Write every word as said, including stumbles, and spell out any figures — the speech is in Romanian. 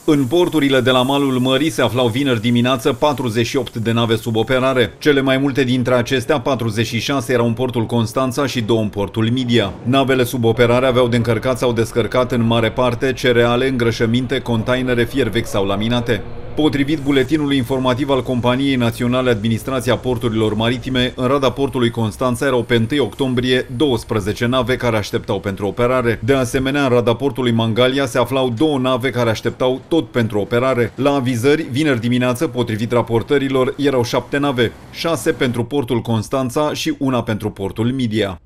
În porturile de la malul mării se aflau vineri dimineață patruzeci și opt de nave sub operare. Cele mai multe dintre acestea, patruzeci și șase, erau în portul Constanța și două în portul Midia. Navele sub operare aveau de încărcat sau descărcat în mare parte cereale, îngrășăminte, containere, fier vechi sau laminate. Potrivit buletinului informativ al Companiei Naționale Administrația Porturilor Maritime, în rada portului Constanța erau pe întâi octombrie douăsprezece nave care așteptau pentru operare. De asemenea, în rada portului Mangalia se aflau două nave care așteptau tot pentru operare. La avizări, vineri dimineață, potrivit raportărilor, erau șapte nave, șase pentru portul Constanța și una pentru portul Midia.